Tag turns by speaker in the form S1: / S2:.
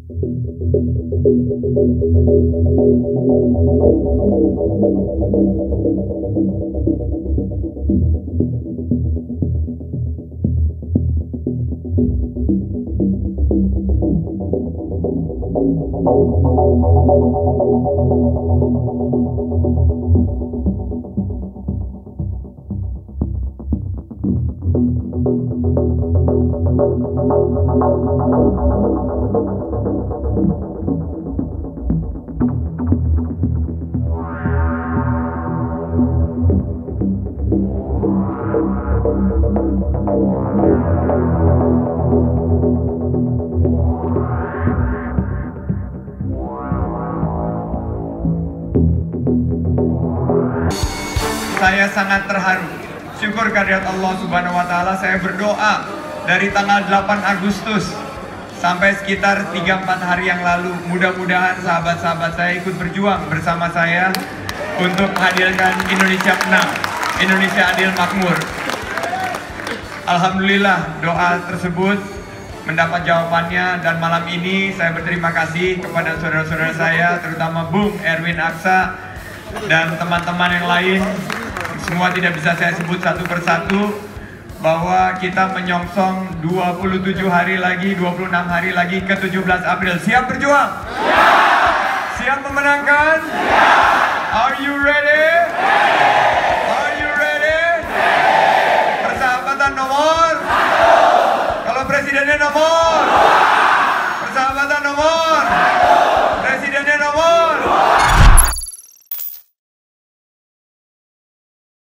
S1: Saya sangat terharu. Syukur kehadirat Allah Subhanahu wa Ta'ala. Saya berdoa dari tanggal 8 Agustus sampai sekitar 3-4 hari yang lalu. Mudah-mudahan sahabat-sahabat saya ikut berjuang bersama saya untuk menghadirkan Indonesia menang, Indonesia adil makmur. Alhamdulillah doa tersebut mendapat jawabannya, dan malam ini saya berterima kasih kepada saudara-saudara saya, terutama Bung Erwin Aksa dan teman-teman yang lain. Semua tidak bisa saya sebut satu persatu, bahwa kita menyongsong 27 hari lagi, 26 hari lagi ke 17 April. Siap berjuang? Siap memenangkan? Are you ready? Are you ready? Persahabatan nomor? Kalau presidennya nomor? Persahabatan nomor?